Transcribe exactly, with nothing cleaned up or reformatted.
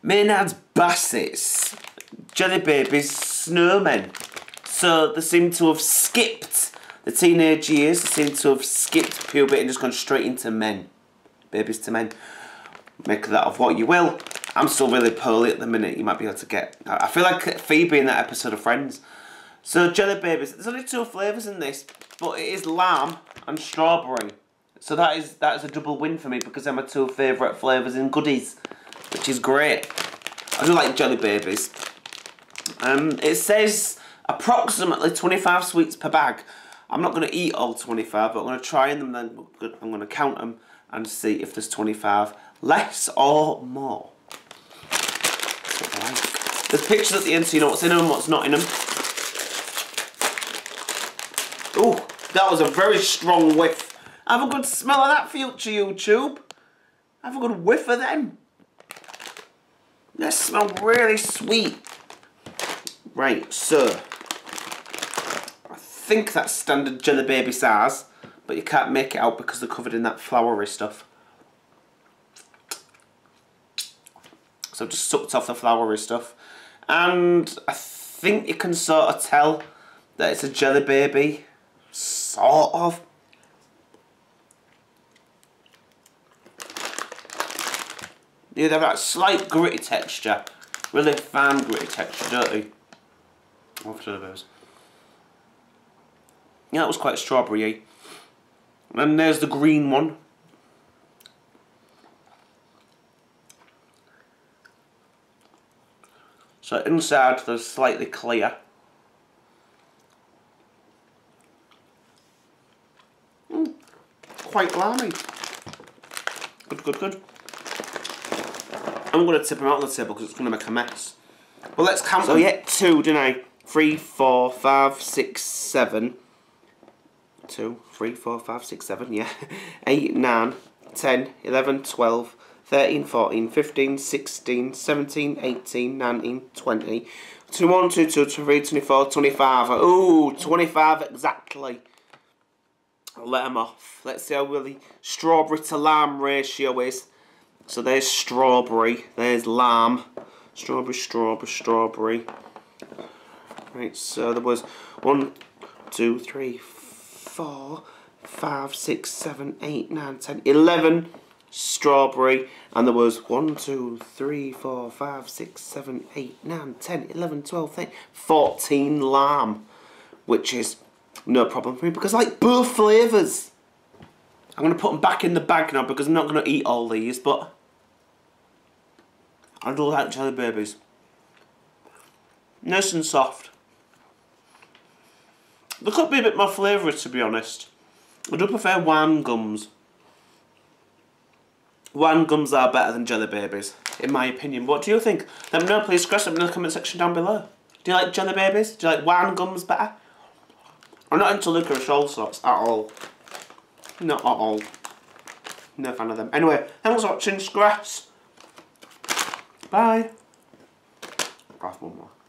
Maynard's Bassets, Jelly Babies, Snowmen. So they seem to have skipped the teenage years, they seem to have skipped puberty and just gone straight into men. Babies to men. Make that of what you will. I'm still really poorly at the minute, you might be able to get. I feel like Phoebe in that episode of Friends. So Jelly Babies, there's only two flavours in this, but it is lamb and strawberry. So that is that is a double win for me because they're my two favourite flavours in goodies, which is great. I do like Jelly Babies. Um, it says approximately twenty-five sweets per bag. I'm not going to eat all twenty-five, but I'm going to try them, then I'm going to count them and see if there's twenty-five less or more. There's pictures at the end so you know what's in them and what's not in them. Ooh, that was a very strong whiff. Have a good smell of that, future YouTube. Have a good whiff of them. They smell really sweet. Right, so I think that's standard Jelly Baby size, but you can't make it out because they're covered in that floury stuff. So I've just sucked off the floury stuff. And I think you can sort of tell that it's a Jelly Baby. Sort of. Yeah, they have that slight gritty texture. Really fine gritty texture, don't they? Off to those. Yeah, that was quite strawberry-y. And there's the green one. So inside they're slightly clear. Mm, quite lammy. Good, good, good. I'm going to tip them out on the table because it's going to make a mess. Well, let's count them. So yeah, two, didn't I? Three, four, five, six, seven. Two, three, four, five, six, seven, yeah. Eight, nine, ten, eleven, twelve, thirteen, fourteen, fifteen, sixteen, seventeen, eighteen, nineteen, twenty, twenty-one, twenty-two, twenty-three, twenty-four, twenty-five. Ooh, twenty-five exactly. I'll let them off. Let's see how well the strawberry to lamb ratio is. So there's strawberry, there's lamb. Strawberry, strawberry, strawberry. Right, so there was one, two, three, four, five, six, seven, eight, nine, ten, eleven strawberry, and there was one, two, three, four, five, six, seven, eight, nine, ten, eleven, twelve, thirteen, fourteen lamb, which is no problem for me because I like both flavours. I'm going to put them back in the bag now because I'm not going to eat all these, but I do like Jelly Babies. Nice and soft. They could be a bit more flavoury, to be honest. I do prefer wine gums. Wine gums are better than Jelly Babies, in my opinion. What do you think? Let me know, please. Scratch them in the comment section down below. Do you like Jelly Babies? Do you like wine gums better? I'm not into licorice all sorts at all. Not at all. No fan of them. Anyway, thanks for watching. Scratch. Bye. Grab one more.